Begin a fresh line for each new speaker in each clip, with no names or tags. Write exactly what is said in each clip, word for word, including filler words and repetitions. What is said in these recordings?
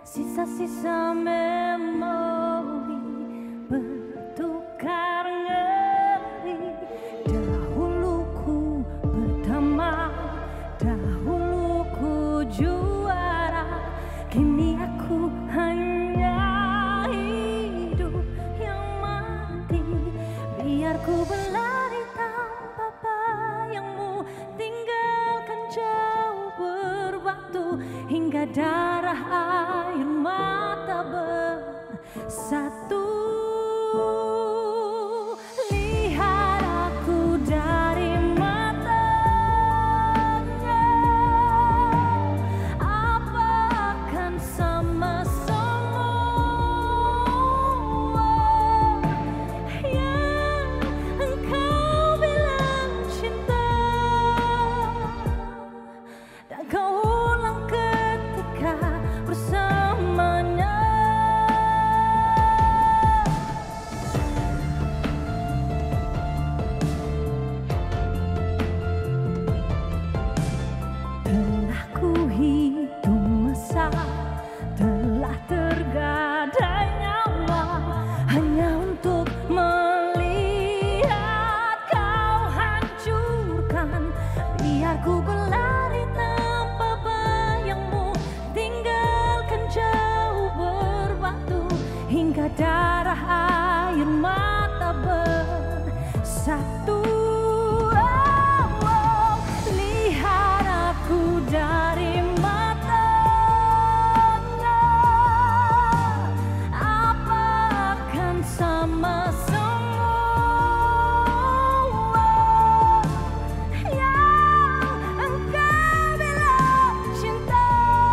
Sisa-sisa memori bertukar ngeri. Dahulu ku pertama, dahulu ku juara. Kini aku hanya hidup yang mati. Biar ku berlari tanpa bayangmu, tinggalkan jauh berwaktu hingga darah air mata bersatu. Lihat aku dari matanya, apa akan sama semua yang engkau bilang cinta, dan kau ulang ketika bersamanya. Telah ku hitung masa, telah tergadai nyawa, hanya untuk melihat kau hancurkan. Biar ku berlari tanpa bayangmu, tinggalkan jauh berwaktu hingga darah air mata bersatu. Oh, oh, lihat aku dari matanya, apa akan sama semua yang engkau bilang cinta,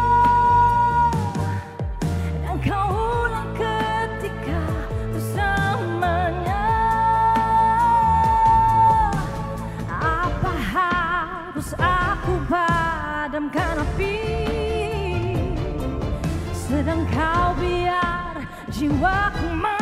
dan kau ulang ketika bersamanya. Apa harus aku padamkan api, sedang kau biar jiwaku